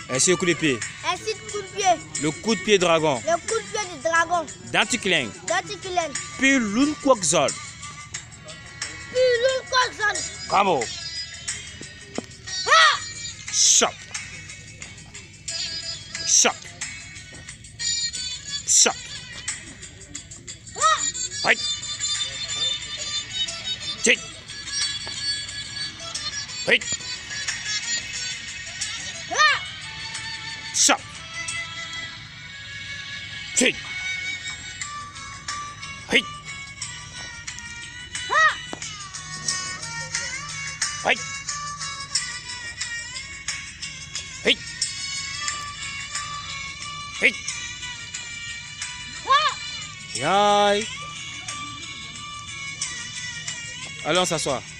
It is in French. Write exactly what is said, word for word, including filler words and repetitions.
Ainsi le coup de pied. Ainsi le coup de pied. Le coup de pied dragon. Le coup de pied du dragon. Dantikling. Dantikling. Puis l'une quoxol. Puis l'une quoxol. Bravo. Ah! Choc. Choc. Choc. Ah! Oui. Tic. Oui. Ah! Choc. Tic. Oui. Ah! Oui. Oui. Oui. Ah! Aïe. Allons s'asseoir.